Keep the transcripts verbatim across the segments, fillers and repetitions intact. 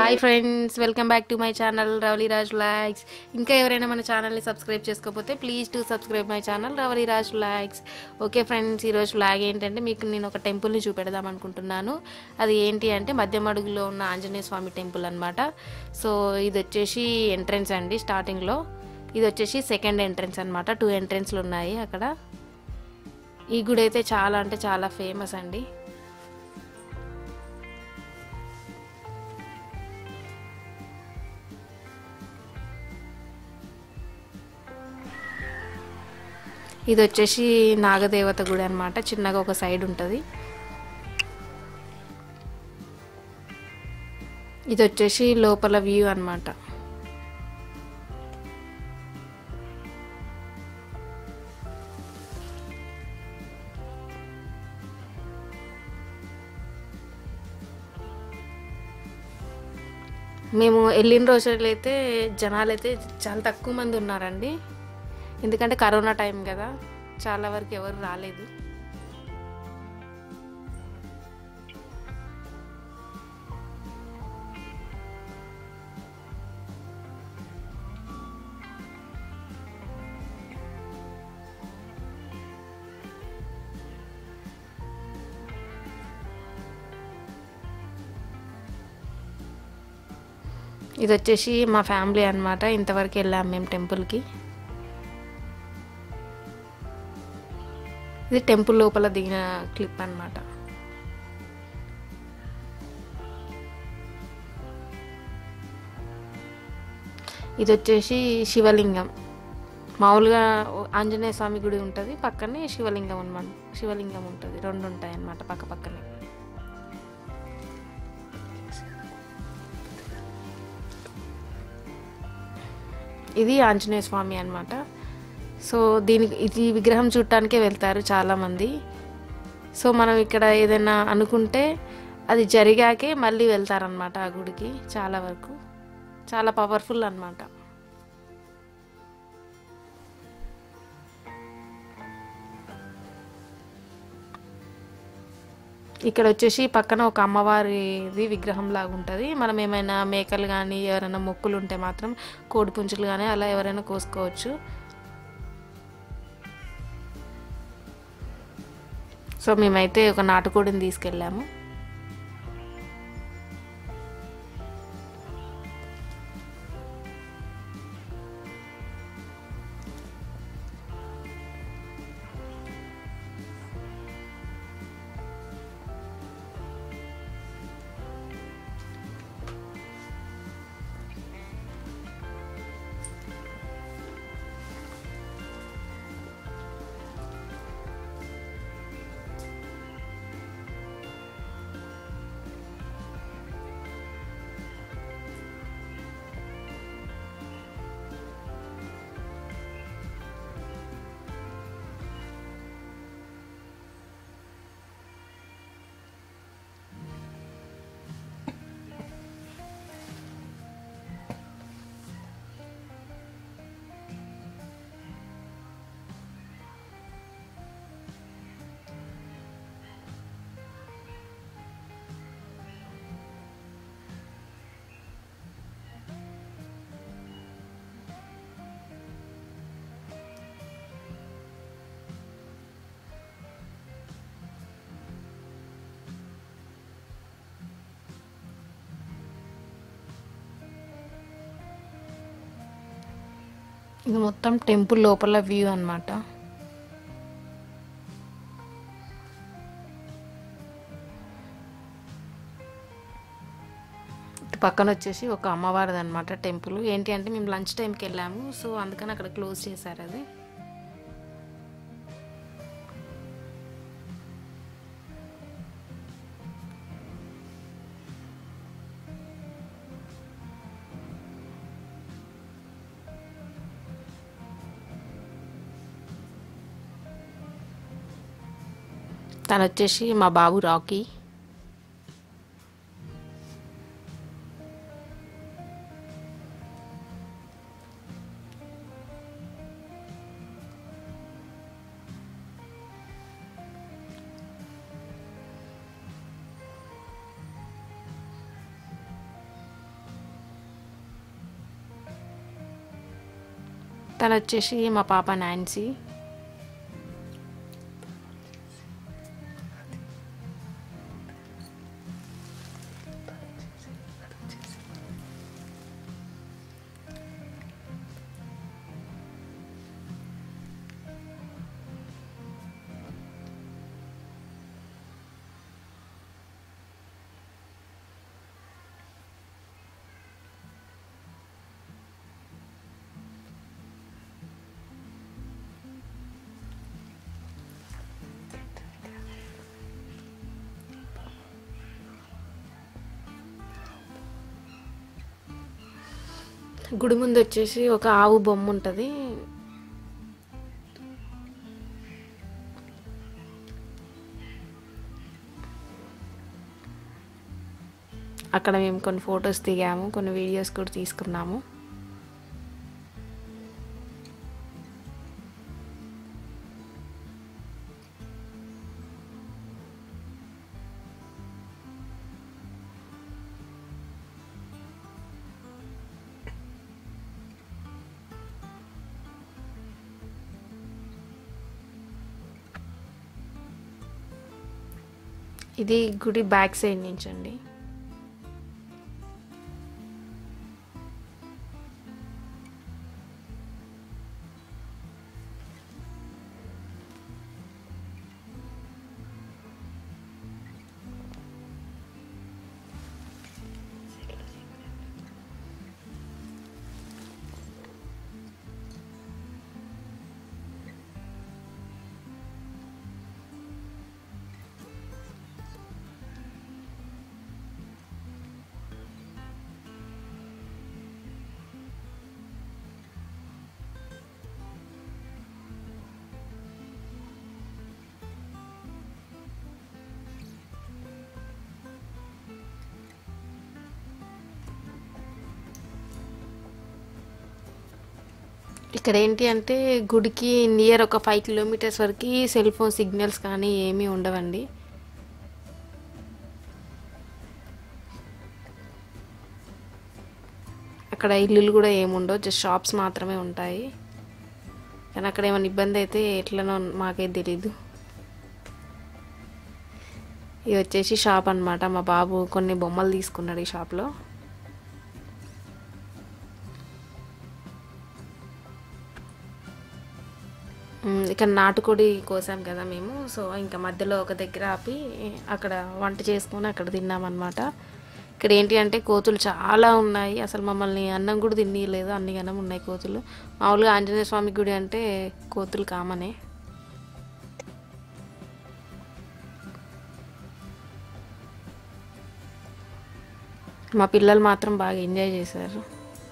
Hi friends, welcome back to my channel Ravali Raj vlogs. ఇంకా ఎవరైనా మన ఛానల్ని సబ్స్క్రైబ్ చేసుకోకపోతే please to subscribe my channel Ravali Raj vlogs. Okay friends, ఈరోజు వ్లాగ్ ఏంటంటే మీకు నేను ఒక టెంపుల్ని చూపెడదాం అనుకుంటున్నాను. అది ఏంటి అంటే మధ్యమడుగులో ఉన్న ఆంజనేయ స్వామి టెంపుల్ అనమాట. సో ఇది వచ్చేసి ఎంట్రన్స్ అండి. స్టార్టింగ్లో ఇది వచ్చేసి సెకండ్ ఎంట్రన్స్ అనమాట. టూ ఎంట్రన్స్లు ఉన్నాయి అక్కడ. ఈ గుడి అయితే చాలా అంటే చాలా ఫేమస్ అండి. ఇది వచ్చేసి నాగదేవత గుడి అనమాట. చిన్నగా ఒక సైడ్ ఉంటుంది. ఇది వచ్చేసి లోపల వ్యూ అనమాట. మేము వెళ్ళిన రోజులు అయితే జనాలు అయితే చాలా తక్కువ మంది ఉన్నారండి. ఎందుకంటే కరోనా టైం కదా, చాలా వరకు ఎవరు రాలేదు. ఇది వచ్చేసి మా ఫ్యామిలీ అనమాట. ఇంతవరకు వెళ్ళాము మేము టెంపుల్కి. ఇది టెంపుల్ లోపల దిగిన క్లిప్ అన్నమాట. ఇది వచ్చేసి శివలింగం. మామూలుగా ఆంజనేయ స్వామి గుడి ఉంటుంది, పక్కనే శివలింగం అనమాట. శివలింగం ఉంటుంది, రెండు ఉంటాయి అన్నమాట పక్క పక్కనే. ఇది ఆంజనేయ స్వామి అనమాట. సో దీనికి ఇది విగ్రహం చూడటానికే వెళ్తారు చాలామంది. సో మనం ఇక్కడ ఏదైనా అనుకుంటే అది జరిగాకే మళ్ళీ వెళ్తారనమాట ఆ గుడికి. చాలా వరకు చాలా పవర్ఫుల్ అనమాట. ఇక్కడ వచ్చేసి పక్కన ఒక అమ్మవారిది విగ్రహం లాగా ఉంటుంది. మనం ఏమైనా మేకలు కానీ ఎవరైనా మొక్కులు ఉంటే మాత్రం కోడి పుంజులు కానీ అలా ఎవరైనా కోసుకోవచ్చు. సో మేమైతే ఒక నాటుకోడిని తీసుకెళ్ళాము. ఇది మొత్తం టెంపుల్ లోపల వ్యూ అన్నమాట. ఇటు పక్కన వచ్చేసి ఒక అమ్మవారిది అనమాట టెంపుల్. ఏంటి అంటే మేము లంచ్ టైంకి వెళ్ళాము, సో అందుకని అక్కడ క్లోజ్ చేశారు అది. తను వచ్చేసి మా బాబు రాకీ. తను వచ్చేసి మా పాప నాన్సీ. గుడి ముందు వచ్చేసి ఒక ఆవు బొమ్మ ఉంటుంది. అక్కడ మేము కొన్ని ఫొటోస్ దిగాము, కొన్ని వీడియోస్ కూడా తీసుకున్నాము. ఇది గుడి బ్యాక్ సైడ్ నుంచి అండి. ఇక్కడ ఏంటి అంటే గుడికి నియర్ ఒక ఫైవ్ కిలోమీటర్స్ వరకు సెల్ ఫోన్ సిగ్నల్స్ కానీ ఏమీ ఉండవండి. అక్కడ ఇల్లులు కూడా ఏముండవు, జస్ట్ షాప్స్ మాత్రమే ఉంటాయి. కానీ అక్కడ ఏమైనా ఇబ్బంది అయితే ఎట్లనో మాకైతే తెలీదు. ఇది వచ్చేసి షాప్ అన్నమాట. మా బాబు కొన్ని బొమ్మలు తీసుకున్నాడు ఈ షాప్లో. ఇక్కడ నాటుకోడి కోసాం కదా మేము, సో ఇంకా మధ్యలో ఒక దగ్గర ఆపి అక్కడ వంట చేసుకొని అక్కడ తిన్నామన్నమాట. ఇక్కడ ఏంటి అంటే కోతులు చాలా ఉన్నాయి, అసలు మమ్మల్ని అన్నం కూడా తినలేదు, అన్ని గనం ఉన్నాయి కోతులు. మామూలుగా ఆంజనేయ స్వామి గుడి అంటే కోతులు కామనే. మా పిల్లలు మాత్రం బాగా ఎంజాయ్ చేశారు.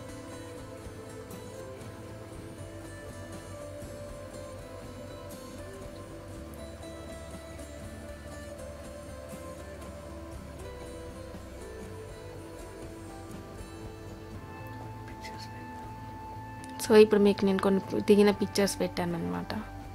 సో ఇప్పుడు మీకు నేను కొన్ని దిగిన పిక్చర్స్ పెట్టాను అనమాట.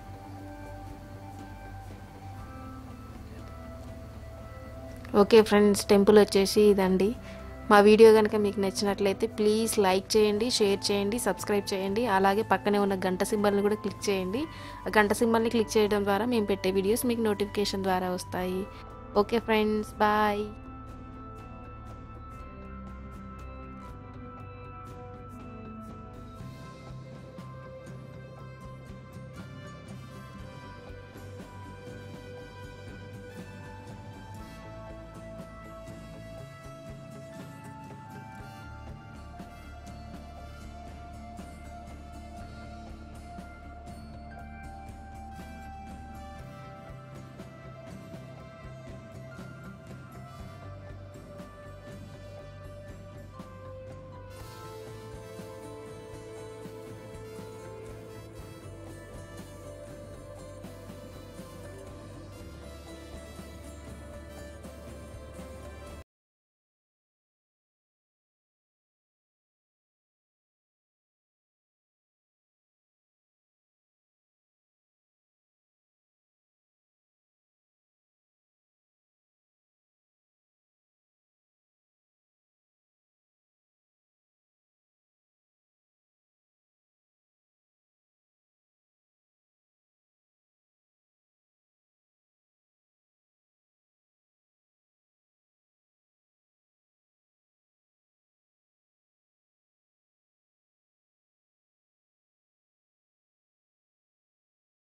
ఓకే ఫ్రెండ్స్, టెంపుల్ వచ్చేసి ఇదండి. మా వీడియో కనుక మీకు నచ్చినట్లయితే ప్లీజ్ లైక్ చేయండి, షేర్ చేయండి, సబ్స్క్రైబ్ చేయండి. అలాగే పక్కనే ఉన్న గంట సింబల్ని కూడా క్లిక్ చేయండి. ఆ గంట సింబల్ని క్లిక్ చేయడం ద్వారా మేము పెట్టే వీడియోస్ మీకు నోటిఫికేషన్ ద్వారా వస్తాయి. Okay friends, bye.